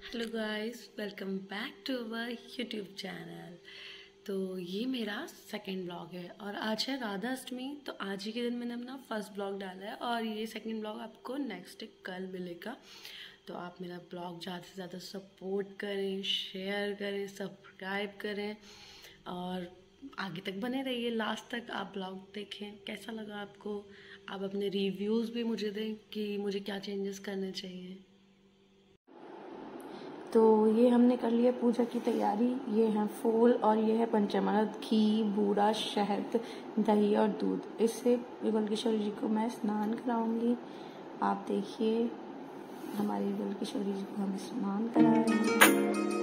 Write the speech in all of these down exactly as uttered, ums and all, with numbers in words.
Hello guys, welcome back to our YouTube channel. तो ये मेरा सेकंड ब्लॉग है और आज है राधा अष्टमी। तो आज ही के दिन मैंने अपना फर्स्ट ब्लॉग डाला है और ये सेकंड ब्लॉग आपको नेक्स्ट कल मिलेगा। तो आप मेरा ब्लॉग ज़्यादा से ज़्यादा सपोर्ट करें, शेयर करें, सब्सक्राइब करें और आगे तक बने रहिए, लास्ट तक आप ब्लॉग देखें। कैसा लगा आपको? आप अपने रिव्यूज़ भी मुझे दें कि मुझे क्या चेंजेस करने चाहिए। तो ये हमने कर लिया पूजा की तैयारी। ये है फूल और ये है पंचामृत, घी, बूरा, शहद, दही और दूध। इससे युगल किशोरी जी को मैं स्नान कराऊंगी। आप देखिए हमारे युगल किशोरी जी को हम स्नान करा रहे हैं।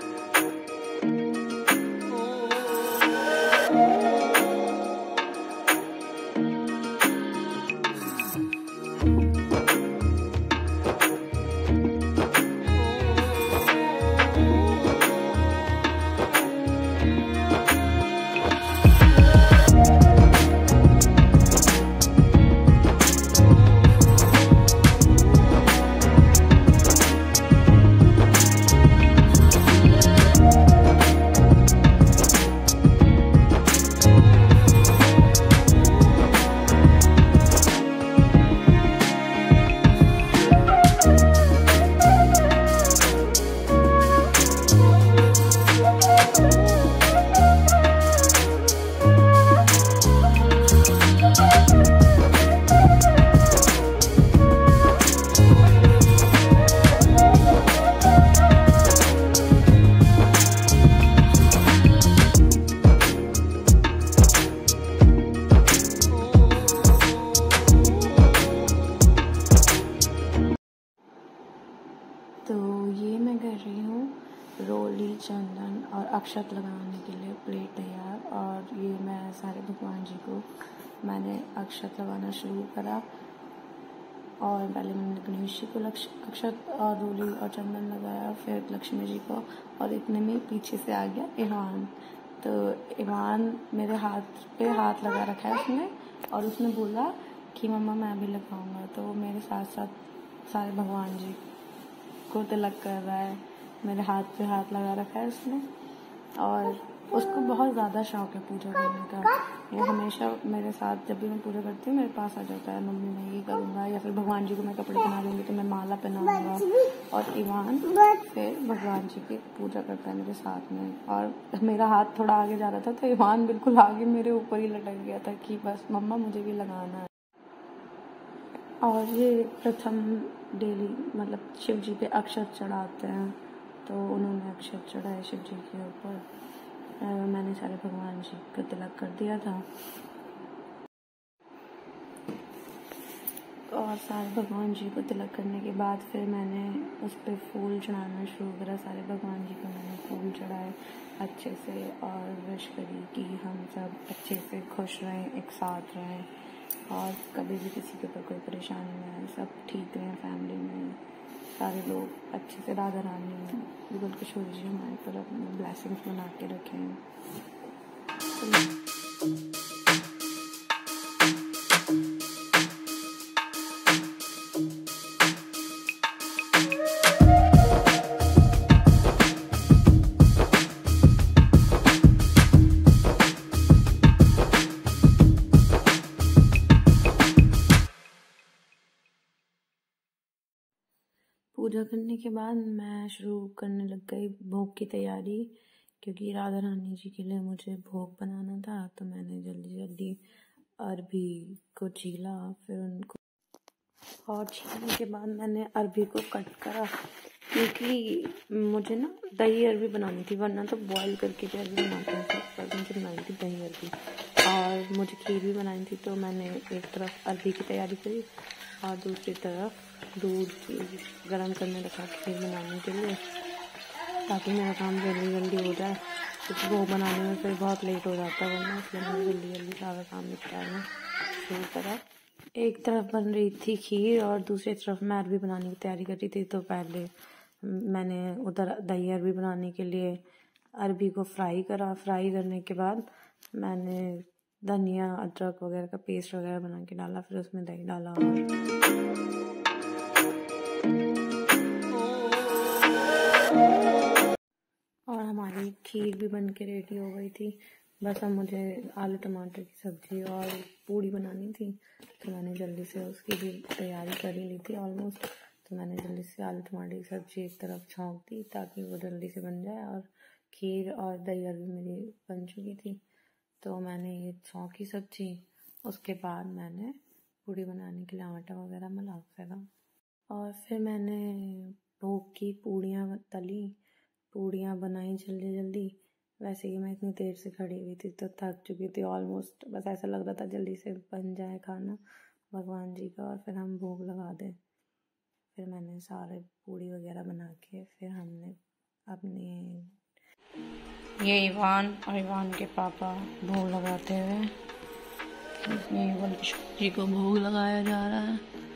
तो ये मैं कर रही हूँ रोली, चंदन और अक्षत लगाने के लिए प्लेट तैयार। और ये मैं सारे भगवान जी को मैंने अक्षत लगाना शुरू करा। और पहले मैंने गणेश जी को अक्षत और रोली और चंदन लगाया, फिर लक्ष्मी जी को, और इतने में पीछे से आ गया ईवान। तो ईवान मेरे हाथ पे हाथ लगा रखा है उसने, और उसने बोला कि मम्मा मैं भी लगाऊंगा। तो वो मेरे साथ साथ सारे भगवान जी को तिलक कर रहा है। मेरे हाथ पे हाथ लगा रखा है उसने, और उसको बहुत ज़्यादा शौक है पूजा करने का। वो हमेशा मेरे साथ जब भी मैं पूजा करती हूँ मेरे पास आ जाता है, मम्मी मैं ये करूँगा, या फिर भगवान जी को मैं कपड़े पहना दूँगी तो मैं माला पहनाऊँगा। और ईवान फिर भगवान जी की पूजा करता है मेरे साथ में। और मेरा हाथ थोड़ा आगे जा रहा था तो ईवान बिल्कुल आगे मेरे ऊपर ही लटक गया था कि बस मम्मा मुझे भी लगाना है। और ये प्रथम डेली मतलब शिव जी पे अक्षत चढ़ाते हैं, तो उन्होंने अक्षत चढ़ाए शिव जी के ऊपर। मैंने सारे भगवान जी को तिलक कर दिया था, और सारे भगवान जी को तिलक करने के बाद फिर मैंने उस पर फूल चढ़ाना शुरू करा। सारे भगवान जी को मैंने फूल चढ़ाए अच्छे से, और विश करी कि हम सब अच्छे से खुश रहें, एक साथ रहें, और कभी भी किसी के ऊपर कोई परेशानी नहीं आए, सब ठीक रहें, फैमिली में सारे लोग अच्छे से, राधा रानी युगल किशोरी जी हमारे पर अपने ब्लेसिंग्स बना के रखें। पूजा करने के बाद मैं शुरू करने लग गई भोग की तैयारी, क्योंकि राधा रानी जी के लिए मुझे भोग बनाना था। तो मैंने जल्दी जल्दी अरबी को छीला, फिर उनको, और छीलने के बाद मैंने अरबी को कट करा, क्योंकि मुझे ना दही अरबी बनानी थी, वरना तो बॉईल करके भी अरबी बनाते हैं सब, पर मुझे बनानी थी दही अरबी। और मुझे खीर भी बनानी थी, तो मैंने एक तरफ अरबी की तैयारी करी और दूसरी तरफ दूध गरम करने रखा खीर बनाने के लिए, ताकि मेरा काम जल्दी जल्दी हो जाए, क्योंकि वो बनाने में फिर बहुत लेट हो जाता है वरना, इसलिए मैंने जल्दी जल्दी सारा काम निपटाना शुरू करा। एक तरफ बन रही थी खीर और दूसरी तरफ मैं अरबी बनाने की तैयारी कर रही थी। तो पहले मैंने उधर दही अरबी बनाने के लिए अरबी को फ्राई करा। फ्राई करने के बाद मैंने धनिया, अदरक वगैरह का पेस्ट वगैरह बना के डाला, फिर उसमें दही डाला और खीर भी बन के रेडी हो गई थी। बस अब मुझे आलू टमाटर की सब्ज़ी और पूड़ी बनानी थी, तो मैंने जल्दी से उसकी भी तैयारी कर ही ली थी ऑलमोस्ट। तो मैंने जल्दी से आलू टमाटर की सब्ज़ी एक तरफ छौंक दी ताकि वो जल्दी से बन जाए, और खीर और दही भी मेरी बन चुकी थी। तो मैंने ये छौंकी सब्ज़ी, उसके बाद मैंने पूड़ी बनाने के लिए आटा वगैरह मिला फेंका, और फिर मैंने भोग की पूड़ियाँ तली, पूड़ियाँ बनाई जल्दी जल्दी। वैसे ही मैं इतनी देर से खड़ी हुई थी तो थक चुकी थी ऑलमोस्ट, बस ऐसा लग रहा था जल्दी से बन जाए खाना भगवान जी का और फिर हम भोग लगा दें। फिर मैंने सारे पूड़ी वगैरह बना के फिर हमने अपने ये इवान और इवान के पापा भोग लगाते हुए, ये जी को भोग लगाया जा रहा है।